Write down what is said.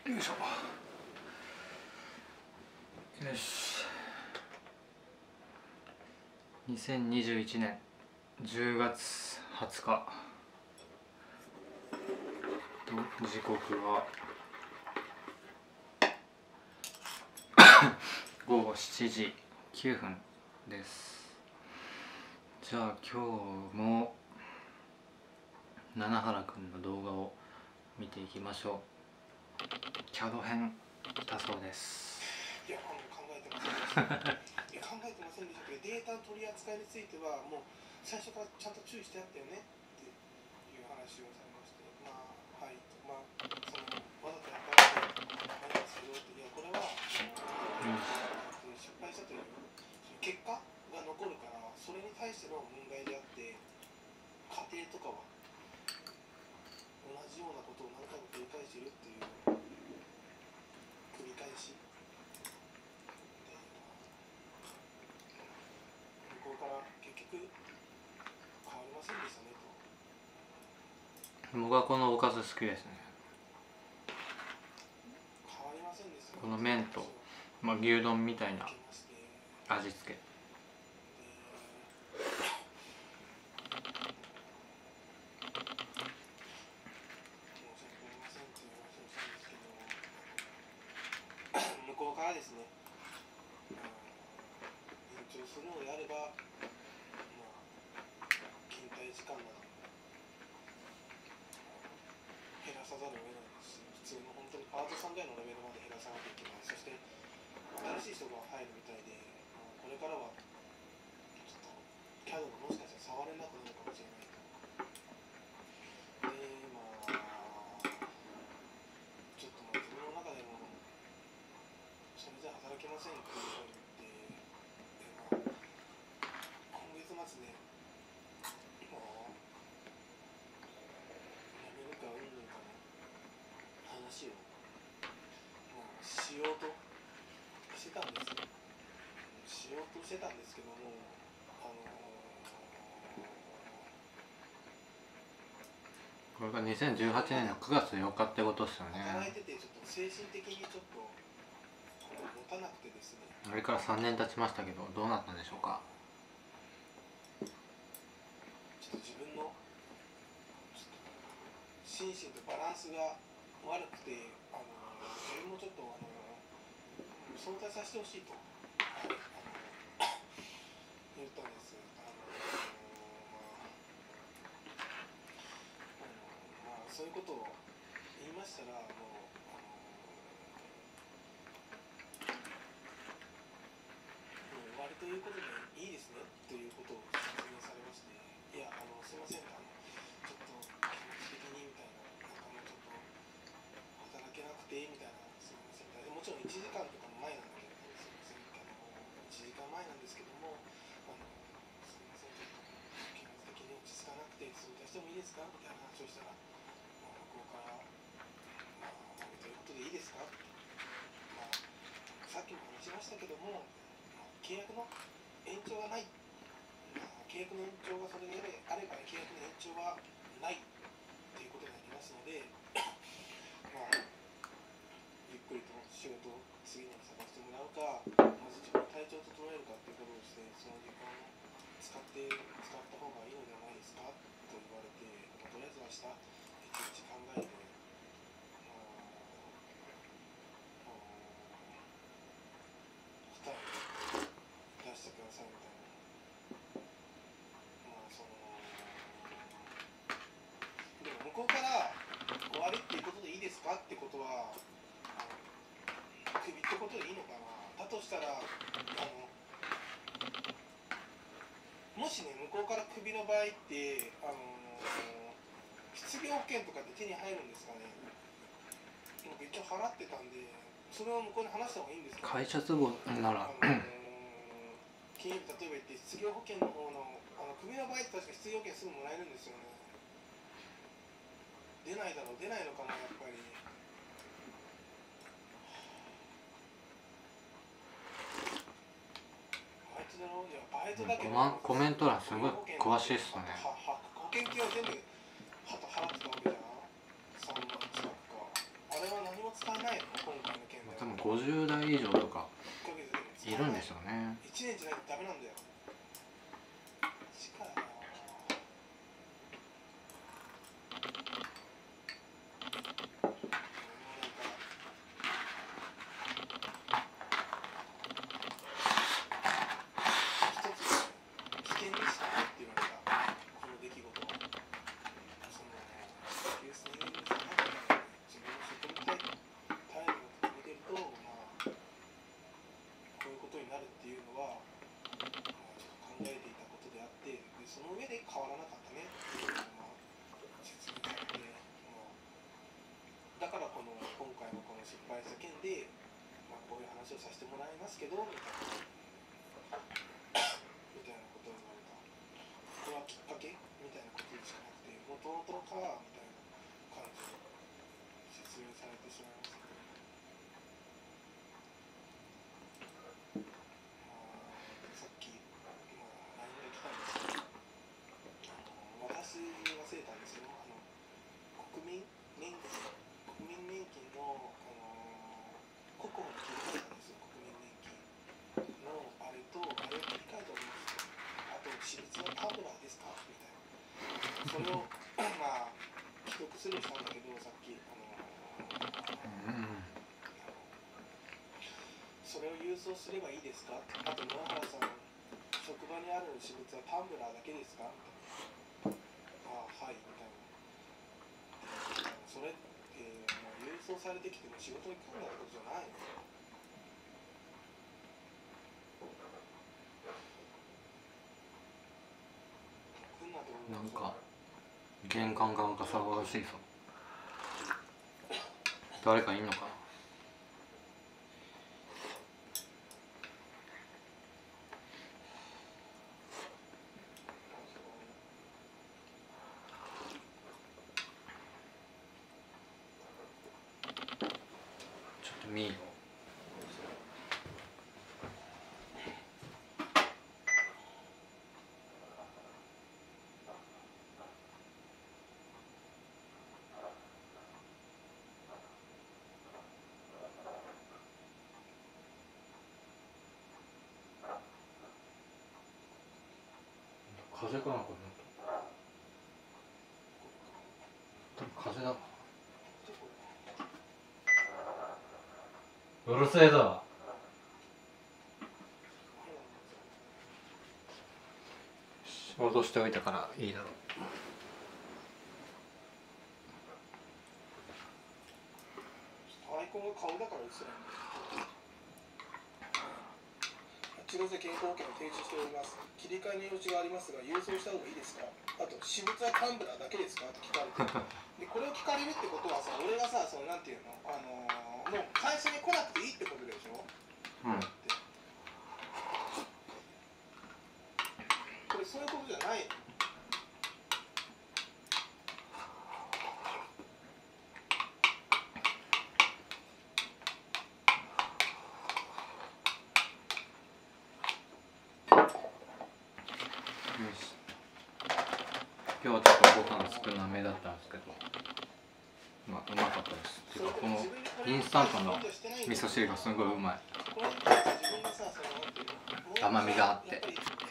よいしょ。よし。2021年10月20日。時刻は午後7時9分です。じゃあ今日も七原くんの動画を見ていきましょう。CAD 編だそうです。 いや、考えてませんでした。考えてませんでしたけど、データの取り扱いについてはもう最初からちゃんと注意してあったよねっていう話をされまして、まあはい、まあそのわざとやったらないんですけど、いやこれは失敗したという結果が残るから、それに対しての問題であって、過程とかは同じようなことを何回も繰り返しているっていう繰り返し。向こうから結局変わりませんでしたねと。 僕はこのおかず好きですね。 変わりませんでしたね。 この麺と、牛丼みたいな味付け。 向こうからですね、延長するのであれば、勤怠時間など減らさざるを得ないですし、普通の本当にパートさんぐらいのレベルまで減らさなきゃいけない。そして新しい人が入るみたいで、これからはちょっと CAD がもしかしたら触れなくなるかもしれないと。で、ちょっと自分の中でもそれじゃ働けませんっていうふうに言って、今月末でもう辞めるかうんぬんかの話をしようとしてたんですよ。しようとしてたんですけども、 これが2018年の9月4日ってことですよね。 働いててちょっと精神的にちょっと持たなくてですね。 あれから3年経ちましたけど、どうなったんでしょうか。 ちょっと自分の心身とバランスが悪くて、自分もちょっと相対させてほしいと言ったんです。そういうことを言いましたら、終わりということでいいですねということを説明されまして、いや、すいません、ちょっと気持ち的にみたいな、もうちょっと働けなくてみたいな、すいませんみたいな、もちろん1時間とかの前なんだけど、すいません、1時間前なんですけども、すいません、ちょっと気持ち的に落ち着かなくて、相談してもいいですかみたいな話をしたら、向こうから、ということでいいですか、さっきも話しましたけども、契約の延長がない、契約の延長がそれであれば契約の延長はないということになりますので、ゆっくりと仕事を次に探してもらうか、まず自分の体調を整えるかということをして、その時間を使った方がいいのではないですかと言われて、とりあえず明日一日考えて、答えを出してくださいみたいな。でも向こうから終わりっていうことでいいですかってことは、クビってことでいいのかな。だとしたら、もしね、向こうからクビの場合って、失業保険とかって手に入るんですかね。僕一応払ってたんで、それを向こうに話した方がいいんですか、ね、 会社都合なら金融例えば言って失業保険の方のクビの場合って確か失業保険すぐもらえるんですよね。出ないだろう、出ないのかな、やっぱり。バイトだろう、いやバイトだけどコメント欄すごい詳しいっすね。 保険金は全部払ってたわけじゃん。3万近くか。あれは何も使わないの。 50代以上とか 1ヶ月でも使いるんでしょうね。 1年じゃないとダメなんだよ。マジかよ。させてもらいますけどみたいなことを言われた。これはきっかけみたいなことしかなくて、もともとかみたいな感じで説明されてしまいますね。さっき、LINE が来たんですけど、私忘れたんですよ。国民年金の国保の切り替えなんですよ。国民年金のあれとあれを切り替えております。あと私立のタブラーですかみたいな。それをまあ既読するしたんだけど、さっきそれを郵送すればいいですか。あと野原さん、職場にある私物はタンブラーだけですかみたいな。ああはいみたいな。それ郵送されてきても仕事に来るんだってことじゃないの。 なんか玄関側が騒がしいぞ。誰かいんのかな。ちょっと見よう。風かなこれ。多分風だ。うるせえぞ。脅しておいたからいいだろう。 アイコンが顔だからですよ。8月で健康保険を提出しております。切り替えの用事がありますが、郵送した方がいいですか。あと、私物はタンブラーだけですかって聞かれて。で、これを聞かれるってことはさ、俺がさ、なんていうの、もう最初に来なくていいってことでしょ。 うん。 これそういうことじゃないの。 今日はちょっとご飯少なめだったんですけど、まあうまかったです。てかこのインスタントの味噌汁がすごいうまい。甘みがあって